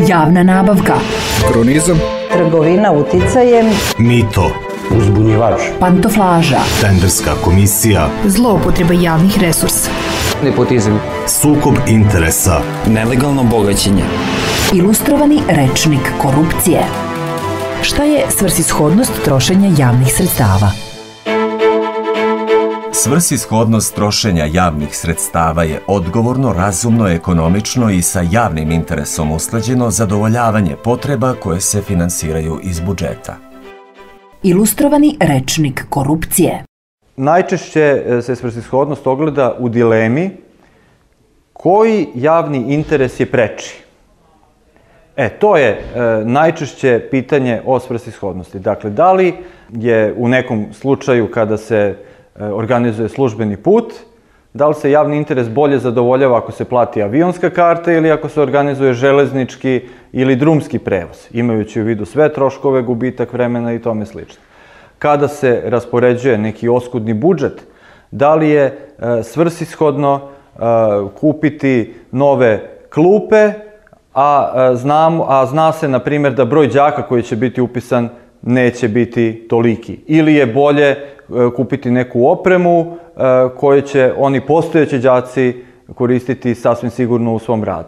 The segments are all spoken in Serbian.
Javna nabavka. Kronizam. Trgovina uticajem. Mito. Uzbunjivač. Pantoflaža. Tenderska komisija. Zloupotreba javnih resursa. Nepotizam. Sukob interesa. Nelegalno bogaćenje. Ilustrovani rečnik korupcije. Šta je svrsishodnost trošenja javnih sredstava? Svrsishodnost trošenja javnih sredstava je odgovorno, razumno, ekonomično i sa javnim interesom usklađeno zadovoljavanje potreba koje se finansiraju iz budžeta. Ilustrovani rečnik korupcije. Najčešće se svrsishodnost ogleda u dilemi koji javni interes je preči. To je najčešće pitanje o svrsishodnosti. Dakle, da li je u nekom slučaju kada se organizuje službeni put, da li se javni interes bolje zadovoljava ako se plati avionska karta ili ako se organizuje železnički ili drumski prevoz, imajući u vidu sve troškove, gubitak vremena i tome slično. Kada se raspoređuje neki oskudni budžet, da li je svrsishodno kupiti nove klupe, a zna se, na primjer, da broj đaka koji će biti upisan neće biti toliki. Ili je bolje kupiti neku opremu koju će oni postojeći đaci koristiti sasvim sigurno u svom radu.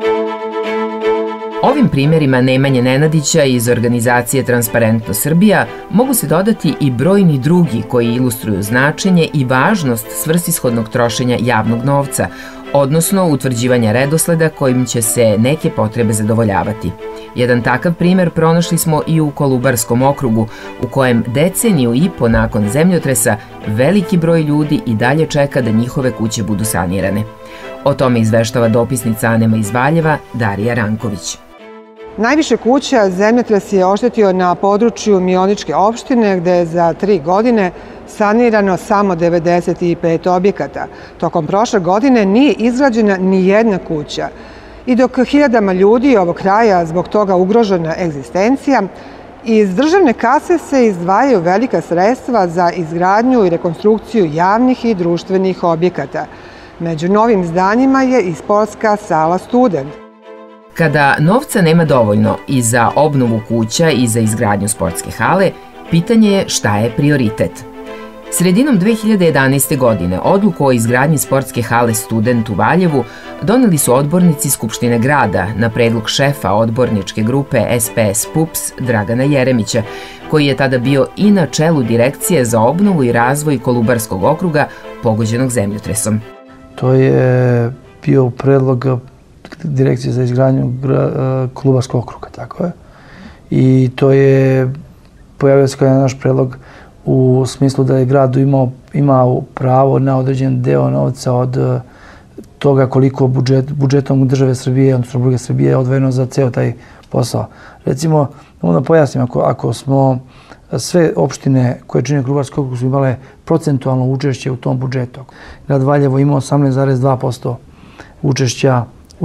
Ovim primjerima Nemanje Nenadića iz organizacije Transparentno Srbija mogu se dodati i brojni drugi koji ilustruju značenje i važnost svrsishodnog trošenja javnog novca, odnosno utvrđivanja redosleda kojim će se neke potrebe zadovoljavati. Jedan takav primjer pronašli smo i u Kolubarskom okrugu, u kojem deceniju i po nakon zemljotresa veliki broj ljudi i dalje čeka da njihove kuće budu sanirane. O tome izveštava dopisnica Anema iz Valjeva, Darija Ranković. Najviše kuća zemljotres je oštetio na području Mioničke opštine, gde je za 3 godine sanirano samo 95 objekata. Tokom prošle godine nije izgrađena ni jedna kuća. I dok hiljadama ljudi ovog kraja zbog toga ugrožena egzistencija, iz državne kase se izdvajaju velika sredstva za izgradnju i rekonstrukciju javnih i društvenih objekata. Među novim zdanjima je i sportska sala Student. Kada novca nema dovoljno i za obnovu kuća i za izgradnju sportske hale, pitanje je šta je prioritet. Sredinom 2011. godine odluku o izgradnji sportske hale Student u Valjevu doneli su odbornici Skupštine grada na predlog šefa odborničke grupe SPS PUPS Dragana Jeremića, koji je tada bio i na čelu Direkcije za obnovu i razvoj Kolubarskog okruga pogođenog zemljotresom. To je bio predlog Direkcije za izgradnju Kolubarskog okruga, tako je. I to je pojavio se kao naš predlog u smislu da je grad imao pravo na određen deo novca od toga koliko budžetom države Srbije, odnosno Republike Srbije, je odvojeno za ceo taj posao. Recimo, da pojasnim, ako smo sve opštine koje čine Kolubarski okrug su imale procentualno učešće u tom budžetu. Grad Valjevo imao 18,2% učešća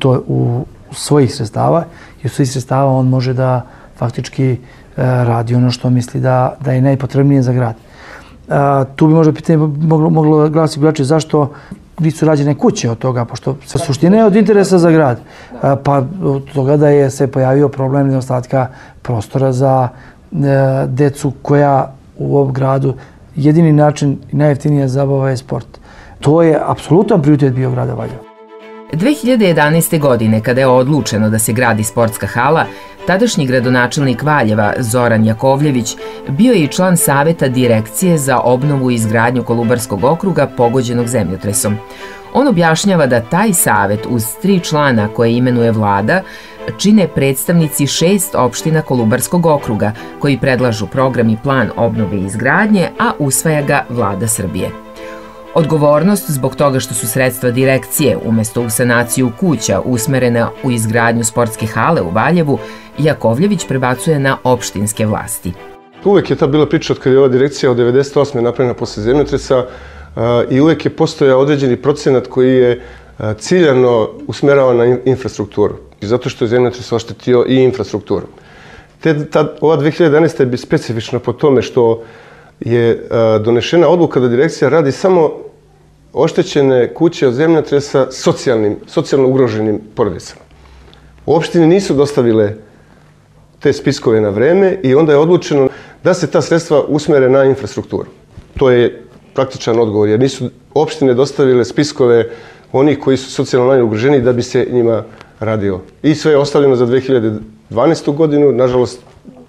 u svojih sredstava i u svojih sredstava on može da faktički radi ono što misli da je najpotrebnije za grad. Tu bi možda pitanje moglo glasiti drugačije zašto nisu rađene kuće od toga, pošto suština je od interesa za grad. Pa od toga da je se pojavio problem nedostatka prostora za decu koja u ovom gradu jedini način i najjeftinija zabava je sport. To je apsolutan prioritet bio grada Valjeva. 2011. godine, kada je odlučeno da se gradi sportska hala, tadašnji gradonačelnik Valjeva Zoran Jakovljević bio je i član Saveta Direkcije za obnovu i izgradnju Kolubarskog okruga pogođenog zemljotresom. On objašnjava da taj savet uz 3 člana koje imenuje vlada čine predstavnici 6 opština Kolubarskog okruga koji predlažu program i plan obnove i izgradnje, a usvaja ga vlada Srbije. Odgovornost zbog toga što su sredstva direkcije umesto u sanaciju kuća usmerena u izgradnju sportske hale u Valjevu, Jakovljević prebacuje na opštinske vlasti. Uvek je ta bila priča od kada je ova direkcija od 1998. napravljena posle zemljotresa i uvek je postojao određeni procenat koji je ciljano usmerao na infrastrukturu. Zato što je zemljotres oštetio i infrastrukturu. Ova 2011. je specifična po tome što je donešena odluka da direkcija radi samo oštećene kuće od zemljotresa socijalno ugroženim porodicama. Opštine nisu dostavile te spiskove na vreme i onda je odlučeno da se ta sredstva usmere na infrastrukturu. To je praktičan odgovor, jer nisu opštine dostavile spiskove onih koji su socijalno najugroženiji da bi se njima radio. I sve je ostavljeno za 2012. godinu. Nažalost,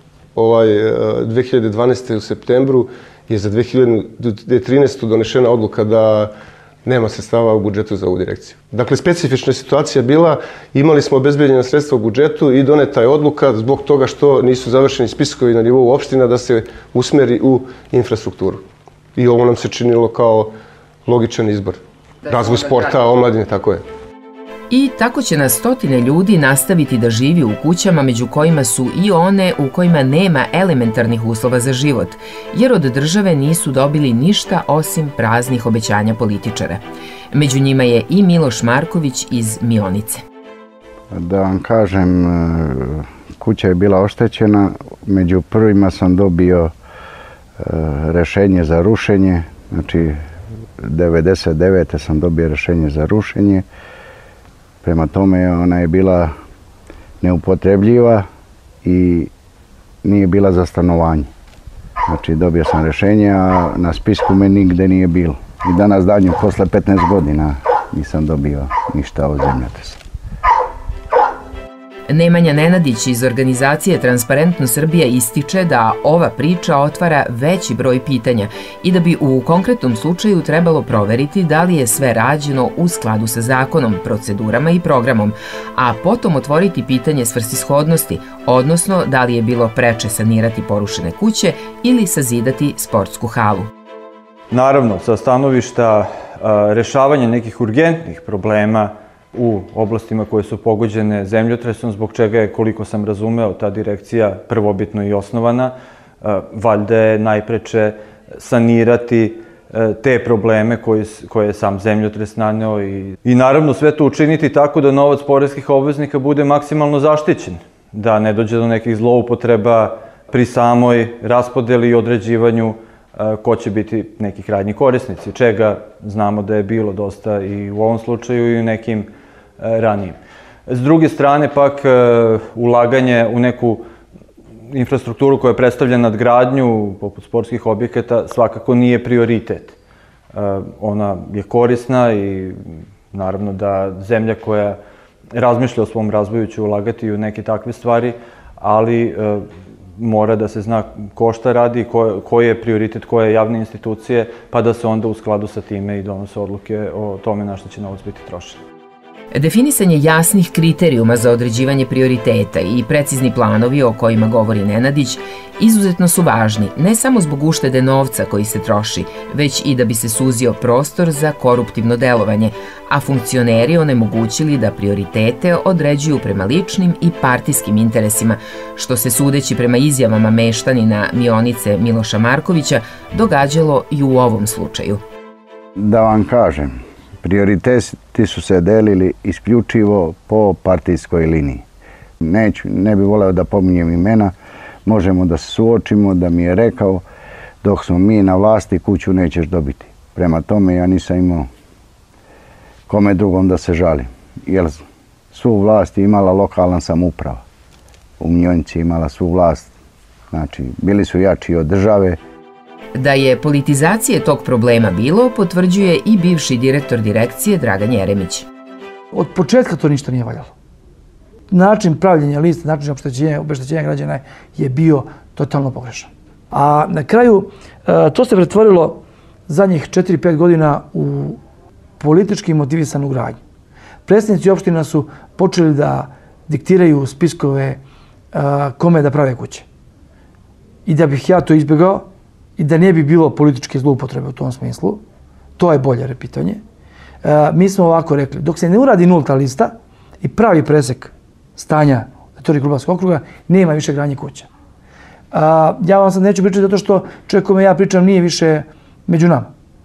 2012. u septembru je za 2013. donešena odluka da nema sredstava u budžetu za ovu direkciju. Dakle, specifična situacija bila, imali smo obezbeđena sredstva u budžetu i doneta je odluka zbog toga što nisu završeni spiskovi na nivou opština da se usmeri u infrastrukturu. I ovo nam se činilo kao logičan izbor. Razvoj sporta, omladine, tako je. I tako će na stotine ljudi nastaviti da živi u kućama među kojima su i one u kojima nema elementarnih uslova za život, jer od države nisu dobili ništa osim praznih obećanja političara. Među njima je i Miloš Marković iz Mionice. Da vam kažem, kuća je bila oštećena. Među prvima sam dobio rešenje za rušenje. Znači, 1999. sam dobio rešenje za rušenje. Prema tome, ona je bila neupotrebljiva i nije bila za stanovanje. Znači, dobio sam rešenje, a na spisku me nigde nije bilo. I danas danju, posle 15 godina, nisam dobio ništa od zemljotresa. Nemanja Nenadić iz organizacije Transparentno Srbija ističe da ova priča otvara veći broj pitanja i da bi u konkretnom slučaju trebalo proveriti da li je sve rađeno u skladu sa zakonom, procedurama i programom, a potom otvoriti pitanje svrsishodnosti, odnosno da li je bilo preče sanirati porušene kuće ili sazidati sportsku halu. Naravno, sa stanovišta rešavanja nekih urgentnih problema u oblastima koje su pogođene zemljotresom, zbog čega je, koliko sam razumeo, ta direkcija prvobitno i osnovana. Valjda je najpreče sanirati te probleme koje je sam zemljotres naneo i naravno sve to učiniti tako da novac poreskih obveznika bude maksimalno zaštićen, da ne dođe do nekih zloupotreba pri samoj raspodeli i određivanju ko će biti neki krajnji korisnici, čega znamo da je bilo dosta i u ovom slučaju i u nekim ranijim. S druge strane, pak, ulaganje u neku infrastrukturu koja predstavlja nadgradnju, poput sportskih objekata, svakako nije prioritet. Ona je korisna i naravno da zemlja koja razmišlja o svom razvoju će ulagati u neke takve stvari, ali mora da se zna ko šta radi, koji je prioritet, koje javne institucije, pa da se onda u skladu sa time i donose odluke o tome na što će novac biti trošen. Definisanje jasnih kriterijuma za određivanje prioriteta i precizni planovi o kojima govori Nenadić izuzetno su važni, ne samo zbog uštede novca koji se troši, već i da bi se suzio prostor za koruptivno delovanje, a funkcioneri onemogućili da prioritete određuju prema ličnim i partijskim interesima, što se sudeći prema izjavama meštanina Mionice Miloša Markovića događalo i u ovom slučaju. Da vam kažem, prioriteti su se delili isključivo po partijskoj liniji. Ne bih voleo da pominjem imena, možemo da se suočimo, da mi je rekao dok smo mi na vlasti kuću nećeš dobiti. Prema tome ja nisam imao kome drugom da se žalim, jer svu vlast je imala lokalna samouprava. U Mionici imala svu vlast, znači bili su jači od države. Da je politizacije tog problema bilo, potvrđuje i bivši direktor direkcije Dragan Jeremić. Od početka to ništa nije valjalo. Način pravljenja liste, način obeštećenja građana je bio totalno pogrešan. A na kraju to se pretvorilo zadnjih 4-5 godina u politički motivisanu gradnju. Predstavnici opština su počeli da diktiraju spiskove kome da prave kuće. I da bih ja to izbjegao, i da ne bi bilo političke zloupotrebe u tom smislu, to je bolje pitanje. Mi smo ovako rekli, dok se ne uradi nulta lista i pravi presek stanja na teritoriji Kolubarskog okruga, nema više gradnje kuća. Ja vam sad neću pričati zato što čovjek kome ja pričam nije više među nama.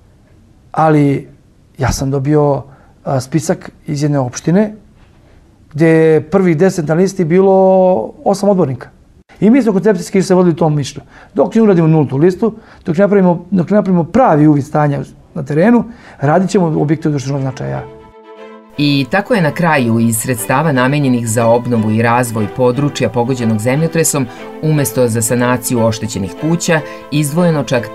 Ali ja sam dobio spisak iz jedne opštine gdje je prvih 10 na listi bilo 8 odbornika. I mi smo koncepcijski se vodili tom mišlju. Dok ne uradimo nultu listu, dok napravimo pravi uvid stanja na terenu, radit ćemo objekte od društvenog značaja. I tako je na kraju iz sredstava namenjenih za obnovu i razvoj područja pogođenog zemljotresom umesto za sanaciju oštećenih kuća izdvojeno čak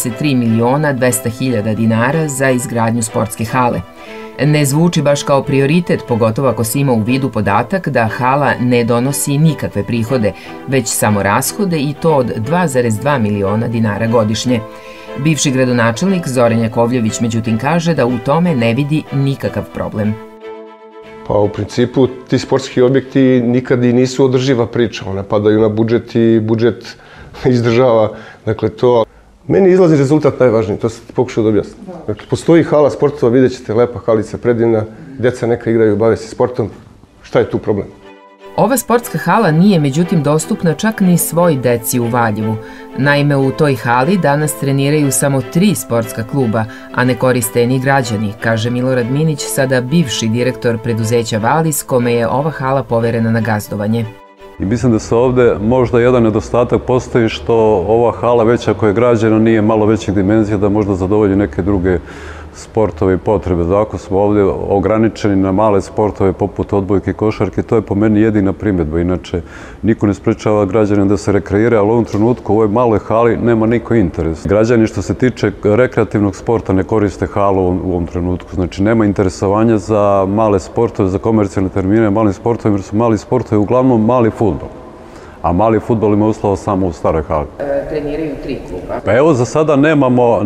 33.200.000 dinara za izgradnju sportske hale. Ne zvuči baš kao prioritet, pogotovo ako se ima u vidu podatak da hala ne donosi nikakve prihode, već samo rashode i to od 2,2 miliona dinara godišnje. Bivši gradonačelnik Zoran Jakovljević međutim kaže da u tome ne vidi nikakav problem. Pa u principu ti sportski objekti nikad i nisu održiva priča, one padaju na budžet i budžet izdržava, dakle to... Meni izlazi rezultat najvažniji, to sam ti pokušao da objasnim. Dakle, postoji hala sportova, vidjet ćete, lepa halica, predivna, djeca neka igraju, bave se sportom, šta je tu problem? Ova sportska hala nije međutim dostupna čak ni svoj deci u Valjevu. Naime, u toj hali danas treniraju samo 3 sportska kluba, a ne koriste ni građani, kaže Milorad Minić, sada bivši direktor preduzeća Valis, kome je ova hala poverena na gazdovanje. I mislim da se ovde možda jedan nedostatak postoji što ova hala, već ako je građena, nije malo većih dimenzija da možda zadovolji neke druge sportove i potrebe. Ako smo ovde ograničeni na male sportove poput odbojke i košarke, to je po meni jedina primjedba. Inače, niko ne sprečava građane da se rekreira, ali u ovom trenutku u ovoj maloj hali nema niko interes. Građani što se tiče rekreativnog sporta ne koriste halu u ovom trenutku. Znači, nema interesovanja za male sportove, za komercijalne termine, malim sportovima, jer su mali sportovi uglavnom mali fudbal. A mali fudbal ima uslova samo u staroj hali. Treniraju 3 kluba. Pa evo, za sada nemamo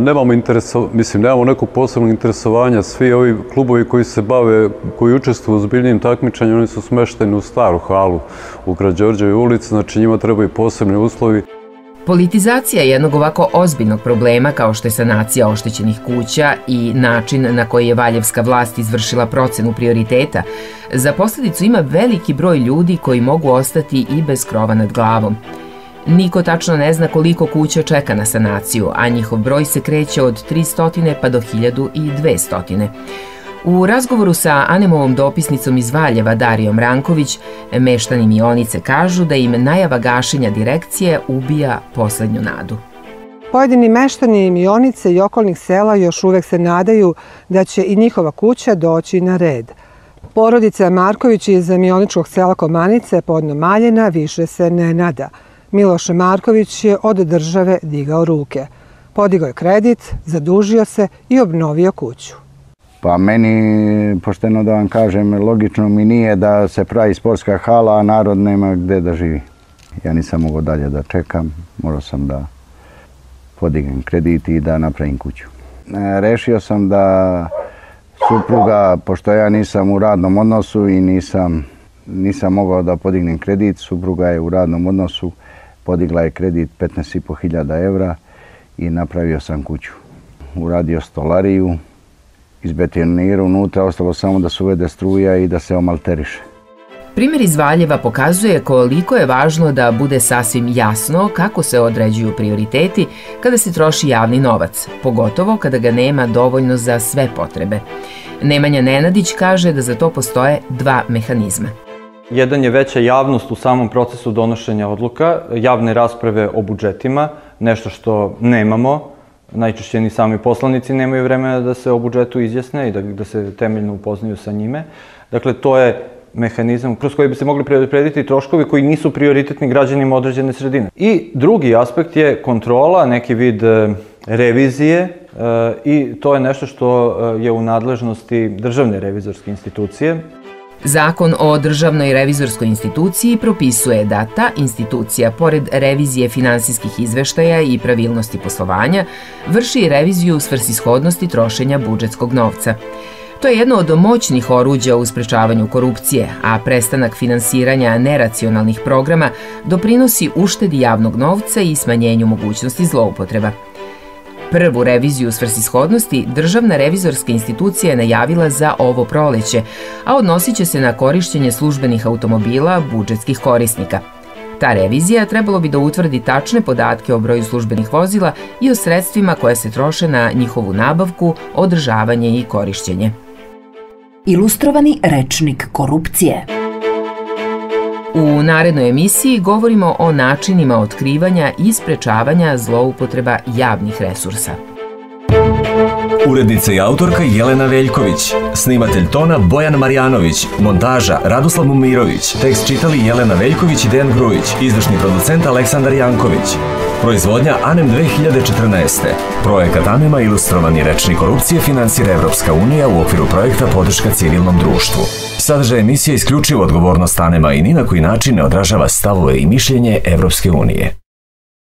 nekog posebnog interesovanja. Svi ovi klubovi koji se bave, koji učestvuju u ozbiljnim takmičenjima, oni su smešteni u staru halu u Karađorđevoj ulici, znači njima trebaju posebni uslovi. Politizacija jednog ovako ozbiljnog problema kao što je sanacija oštećenih kuća i način na koji je valjevska vlast izvršila procenu prioriteta, za posljedicu ima veliki broj ljudi koji mogu ostati i bez krova nad glavom. Niko tačno ne zna koliko kuća čeka na sanaciju, a njihov broj se kreće od 300 pa do 1200. U razgovoru sa Anemovom dopisnicom iz Valjeva, Darijom Ranković, meštani Mionice kažu da im najava gašenja direkcije ubija poslednju nadu. Pojedini meštani Mionice i okolnih sela još uvek se nadaju da će i njihova kuća doći na red. Porodica Marković iz mioničkog sela Komanice podno Maljena više se ne nada. Miloš Marković je od države digao ruke. Podigao je kredit, zadužio se i obnovio kuću. Pa meni, pošteno da vam kažem, logično mi nije da se pravi sportska hala, a narod nema gde da živi. Ja nisam mogao dalje da čekam, morao sam da podignem kredit i da napravim kuću. Rešio sam da supruga, pošto ja nisam u radnom odnosu i nisam mogao da podignem kredit, supruga je u radnom odnosu, podigla je kredit 15.500 evra i napravio sam kuću. Uradio stolariju, izbetonirao unutra, ostalo samo da se uvede struja i da se omalteriše. Primjer iz Valjeva pokazuje koliko je važno da bude sasvim jasno kako se određuju prioriteti kada se troši javni novac, pogotovo kada ga nema dovoljno za sve potrebe. Nemanja Nenadić kaže da za to postoje 2 mehanizma. Jedan je veća javnost u samom procesu donošenja odluka, javne rasprave o budžetima, nešto što nemamo. Najčešće ni sami poslanici nemaju vremena da se o budžetu izjasne i da se temeljno upoznaju sa njime. Dakle, to je mehanizam kroz koji bi se mogli predvideti troškovi koji nisu prioritetni građanima određene sredine. I drugi aspekt je kontrola, neki vid revizije i to je nešto što je u nadležnosti Državne revizorske institucije. Zakon o Državnoj revizorskoj instituciji propisuje da ta institucija, pored revizije finansijskih izveštaja i pravilnosti poslovanja, vrši reviziju svrsishodnosti trošenja budžetskog novca. To je jedno od moćnih oruđa u sprečavanju korupcije, a prestanak finansiranja neracionalnih programa doprinosi uštedi javnog novca i smanjenju mogućnosti zloupotreba. Prvu reviziju svrsishodnosti Državna revizorska institucija je najavila za ovo proleće, a odnosit će se na korišćenje službenih automobila budžetskih korisnika. Ta revizija trebalo bi da utvrdi tačne podatke o broju službenih vozila i o sredstvima koje se troše na njihovu nabavku, održavanje i korišćenje. Ilustrovani rečnik korupcije. U narednoj emisiji govorimo o načinima otkrivanja i sprečavanja zloupotreba javnih resursa. Urednica i autorka Jelena Veljković, Snimatelj tona Bojan Marjanović, montaža Radoslav Mumirović, tekst čitali Jelena Veljković i Dejan Grujić, izvršni producent Aleksandar Janković. Proizvodnja ANEM 2014. Projekat ANEM-a Ilustrovani rečnik korupcije finansira Evropska unija u okviru projekta Podrška civilnom društvu. Sadržaj emisije isključivo odgovornost ANEM-a i ni na koji način ne odražava stavove i mišljenje Evropske unije.